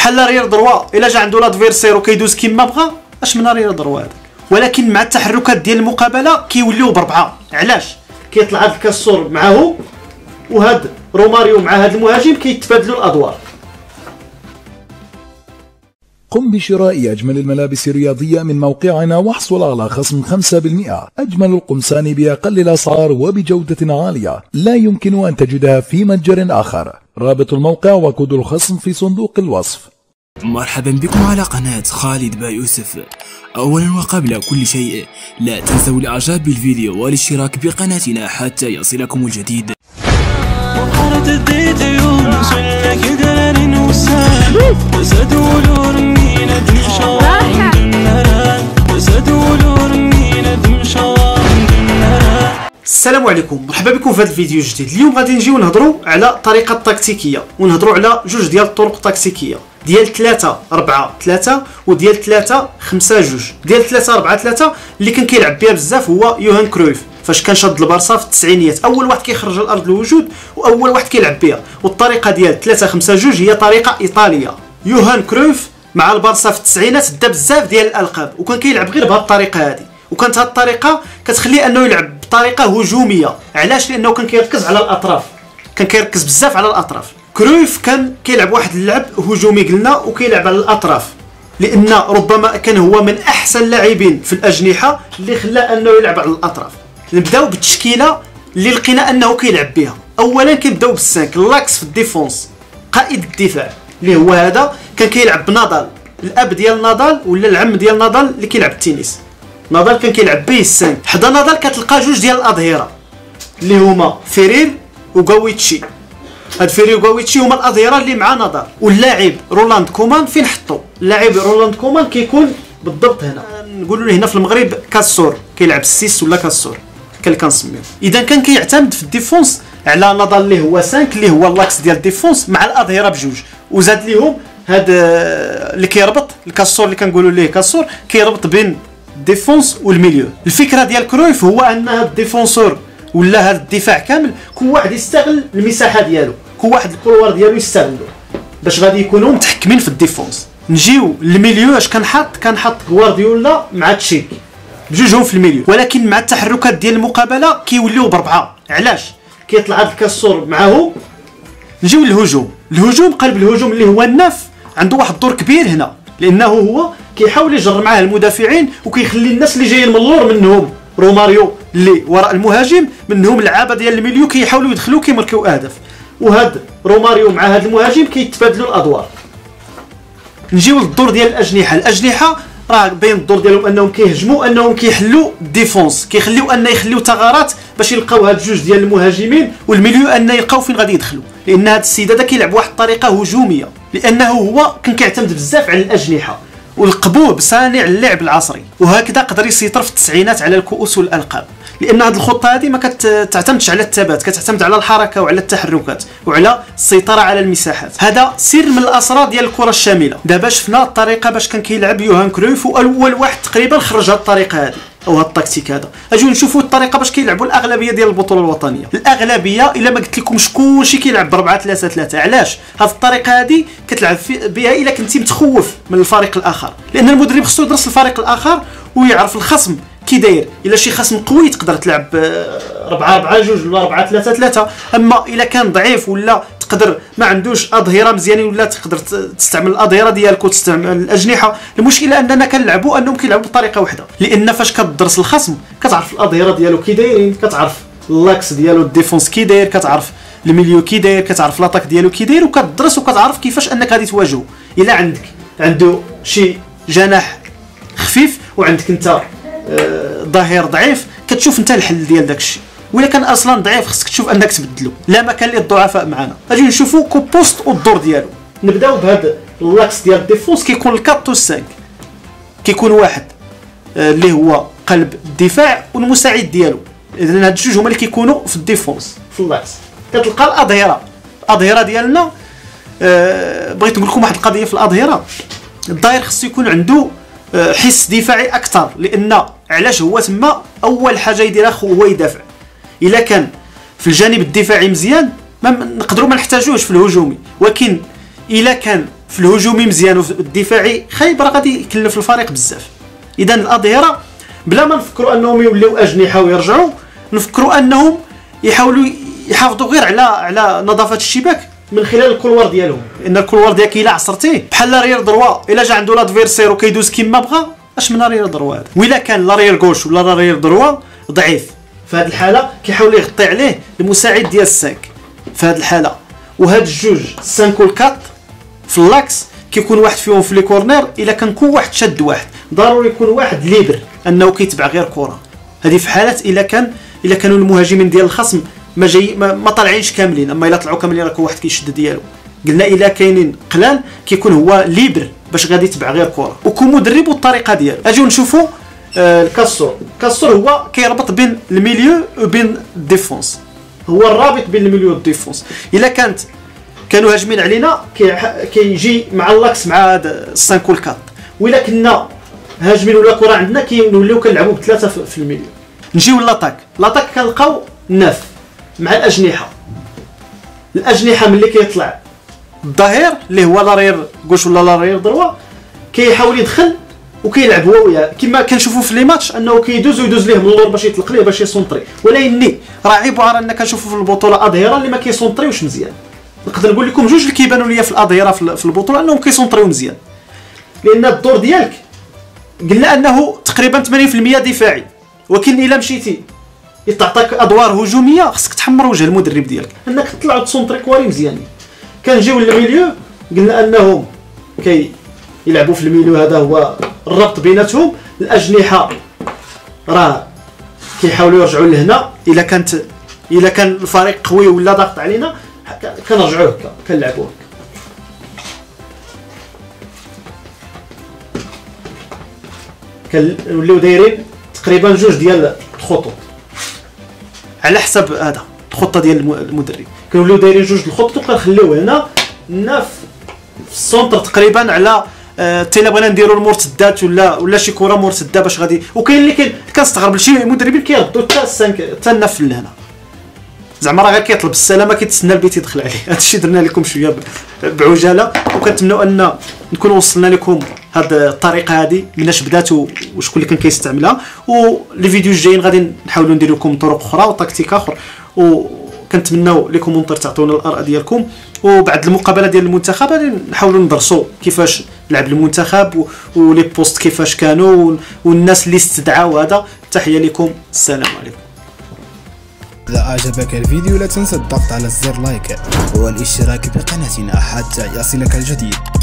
بحال ريال دروا الا جا عنده لادفيرسير وكيدوز كيما بغا اش من ريال دروا هذاك. ولكن مع التحركات ديال المقابله كيوليو بربعه. علاش؟ كيطلع هذا الكاسور معاه وهاد روماريو مع هذا المهاجم كيتبادلوا الادوار. قم بشراء أجمل الملابس الرياضية من موقعنا واحصل على خصم 5%. أجمل القمصان بأقل الأسعار وبجودة عالية لا يمكن أن تجدها في متجر آخر. رابط الموقع وكود الخصم في صندوق الوصف. مرحبا بكم على قناة خالد بايوسف. أولا وقبل كل شيء لا تنسوا الإعجاب بالفيديو والاشتراك بقناتنا حتى يصلكم الجديد. السلام عليكم، مرحبا بكم في هذا الفيديو الجديد. اليوم غادي نجيو نهضروا على الطريقه التكتيكيه ونهضروا على جوج ديال الطرق التكتيكيه، ديال 3-4-3 وديال 3-5-2. ديال 3-4-3 اللي كان كيلعب بها بزاف هو يوهان كرويف فاش كان شاد البارسا في التسعينيات، اول واحد كيخرج الارض الوجود واول واحد كيلعب بها. والطريقه ديال 3-5-2 هي طريقه ايطاليه. يوهان كرويف مع البارسا في التسعينات دا بزاف ديال الالقاب وكان كيلعب غير بهذه الطريقه هذه، وكانت هذه الطريقه كتخليه انه يلعب بطريقه هجوميه. علاش؟ لانه كان كيركز على الاطراف، كان كيركز بزاف على الاطراف. كرويف كان كيلعب واحد اللعب هجومي قلنا وكيلعب على الاطراف، لان ربما كان هو من احسن اللاعبين في الاجنحه اللي خلاه انه يلعب على الاطراف. نبداو بالتشكيله اللي لقينا انه كيلعب بها. اولا كنبداو بالسانك لاكس في الديفونس، قائد الدفاع اللي هو هذا كان كيلعب بنادال، الاب ديال نادال ولا العم ديال نادال اللي كيلعب التنس. نادال كان كيلعب به السانك. حدا نادال كتلقى جوج ديال الاظهره اللي هما فيريل وغاويتشي. هاد فيريل وغاويتشي هما الاظهره اللي مع نادال. واللاعب رولاند كومان فين حطو؟ اللاعب رولاند كومان كيكون بالضبط هنا، نقولوا له هنا في المغرب كاسور، كيلعب السيس ولا كاسور كنسميو. اذا كان كيعتمد في الديفونس على نادال اللي هو 5 اللي هو اللاكس ديال الديفونس مع الاظهره بجوج، وزاد ليهم هاد اللي كيربط الكاسور اللي كنقولوا ليه كاسور كيربط بين الديفونس والميليو. الفكره ديال كرويف هو ان هاد الديفونسور ولا هاد الدفاع كامل كل واحد يستغل المساحه ديالو، كل واحد الكولوار ديالو يستغلو باش غادي يكونوا متحكمين في الديفونس. نجيو للميليو، اش كنحط غوارديولا مع تشيك بجوجهم في الميليو، ولكن مع التحركات ديال المقابله كيوليو بربعه. علاش؟ كيطلع هاد الكاسور معاه. نجيو للهجوم. الهجوم قلب الهجوم اللي هو الناف عنده واحد الدور كبير هنا، لانه هو كيحاول يجر معاه المدافعين وكيخلي الناس اللي جايين من اللور منهم روماريو اللي وراء المهاجم منهم لعابه ديال الميليو كيحاولوا يدخلوا كيماركيو اهداف، وهاد روماريو مع هاد المهاجم كيتبادلوا الادوار. نجيو للدور ديال الاجنحه راه بين الدور ديالهم انهم كيهجموا انهم كيحلوا الديفونس، يخليو ثغرات باش يلقاو هاد جوج ديال المهاجمين والميليو ان يلقاو فين غادي يدخلوا، لان هاد السيد هذا كيلعب واحد الطريقه هجوميه، لانه هو كان كيعتمد بزاف على الاجنحه والقبول بصانع اللعب العصري، وهكذا قدر يسيطر في التسعينات على الكؤوس والالقاب. لان هذه الخطه هذه ما كتعتمدش على الثبات، كتعتمد على الحركه وعلى التحركات وعلى السيطره على المساحات. هذا سر من الاسرار ديال الكره الشامله. دابا شفنا الطريقه باش كان كيلعب يوهان كرويف، واول واحد تقريبا خرج هذه الطريقه هذه او هذا التكتيك هذا. اجيو نشوفوا الطريقه باش كيلعبوا الاغلبيه ديال البطوله الوطنيه. الاغلبيه الا ما قلت لكمش كلشي كيلعب ب 4-3-3. علاش؟ هذه الطريقه هذه كتلعب بها الا كنتي متخوف من الفريق الاخر، لان المدرب خصو يدرس الفريق الاخر ويعرف الخصم كي داير. الا شي خصم قوي تقدر تلعب 4-4-2 ولا 4-3-3، اما الا كان ضعيف ولا تقدر ما عندوش اظهره مزيانين ولا تقدر تستعمل الاظهره ديالك وتستعمل الاجنحه. المشكله اننا كنلعبوا انهم كيلعبوا بطريقه واحده، لان فاش كتدرس الخصم كتعرف الاظهره ديالو كي دايرين، كتعرف اللاكس ديالو الديفونس كي داير، كتعرف الميليو كي داير، كتعرف لاطاك ديالو كي داير، وكتدرس وكتعرف كيفاش انك غادي تواجهه. الا عندك عنده شي جناح خفيف وعندك انت ظهير ضعيف كتشوف انت الحل ديال داك الشيء، ولا كان اصلا ضعيف خصك تشوف انك تبدلو. لا مكان للضعفاء معنا. اجي نشوفوا كوبوست والدور ديالو. نبداو بهذا اللاكس ديال الديفونس كيكون الكات و5، كيكون واحد اللي هو قلب الدفاع والمساعد ديالو. اذا هاد الجوج هما اللي كيكونوا في الديفونس في اللاكس. كتلقى الاظهره ديالنا. بغيت نقول لكم واحد القضيه في الاظهره. الظهير خصو يكون عنده حس دفاعي اكثر، لان علاش هو تما اول حاجه يديرها هو يدافع. الا كان في الجانب الدفاعي مزيان ما نقدروا ما نحتاجوش في الهجومي، ولكن الا كان في الهجومي مزيان وفي الدفاعي خايب، راه غادي يكلف الفريق بزاف. اذا الاظهره بلا ما نفكروا انهم يوليو اجنحه ويرجعوا، نفكروا انهم يحاولوا يحافظوا غير على نظافه الشباك من خلال الكولوار ديالهم، لان الكولوار ديالك الا عصرتيه بحال لارير دروا الا جا عنده لادفيرسير وكيدوز كيما بغا، اش من لارير دروا هذا؟ وإلا كان لارير غوش ولا لارير دروا ضعيف في هذه الحاله كيحاول يغطي عليه المساعد ديال السانك في هذه الحاله. وهاد الجوج 5 و 4 في اللاكس كيكون واحد فيهم في لي كورنر، الا كان كل واحد شد واحد ضروري يكون واحد ليبر انه كيتبع غير كره. هذه في حاله الا كانوا المهاجمين ديال الخصم ما طالعينش كاملين، اما الا طلعوا كاملين راه كل واحد كيشد ديالو. قلنا الا كاينين قلال كيكون هو ليبر باش غادي يتبع غير كره، وكمدرب والطريقه ديالو. اجيو نشوفوا الكاسور هو كيربط بين الميليو وبين الديفونس، هو الرابط بين الميليو والديفونس. الا كانوا هاجمين علينا كيجي مع اللاكس مع هاد 5 و 4، وإلا كنا هاجمين ولا كره عندنا كنوليو كنلعبوا بثلاثه في الميليو. نجيو لاطاك كنلقاو الناف مع الاجنحه ملي كيطلع الظهير اللي هو لارير غوش ولا لارير دروا كيحاول يدخل وكيلعب هو وياه كما كنشوفوا في لي ماتش انه كيدوز ليه من اللور باش يطلق ليه باش يسونطري. ولكن راه عيب وعار ان كنشوفوا في البطوله اظهره اللي ما كيسونطريوش مزيان. نقدر نقول لكم جوج اللي كيبانوا ليا في الاظهره في البطوله انهم كيسونطريو مزيان، لان الدور ديالك قلنا انه تقريبا 80% دفاعي، ولكن الا مشيتي يتعطاك ادوار هجوميه خصك تحمر وجه المدرب ديالك انك تطلع تسونطري كواري مزيانين. كنجيو للميليو قلنا انهم يلعبوا في الميليو، هذا هو الربط بيناتهم. الاجنحه راه كيحاولوا يرجعوا لهنا، الا كان الفريق قوي ولا ضاغط علينا كنرجعوا هكا كنلعبوا هكا، كنوليو دايرين تقريبا جوج ديال الخطوط على حسب هذا الخطه ديال المدرب. كنوليو دايرين جوج الخطوط وكنخليوه هنا في السونتر تقريبا على الا بغينا نديروا المرتدات ولا شي كره مرتده باش غادي. وكاين اللي كنستغرب شي مدربين كيردوا حتى النف لهنا، زعما راه غير كيطلب السلامه كيتسنى البيت يدخل عليه. هذا الشيء درنا لكم شويه بعجاله، وكنتمنوا ان نكونوا وصلنا لكم هذه الطريقه هذه مناش بدات وشكون اللي كان كيستعملها. ولي فيديو الجايين غادي نحاولوا ندير لكم طرق اخرى وتكتيك اخر، وكنتمناو لكم كومونتير تعطونا الاراء ديالكم. وبعد المقابله ديال المنتخب غادي نحاولوا ندرسوا كيفاش لعب المنتخب ولي بوست كيفاش كانوا والناس اللي استدعاو. هذا تحيه لكم، السلام عليكم. إذا أعجبك الفيديو لا تنسى الضغط على زر لايك والاشتراك بقناتنا حتى يصلك الجديد.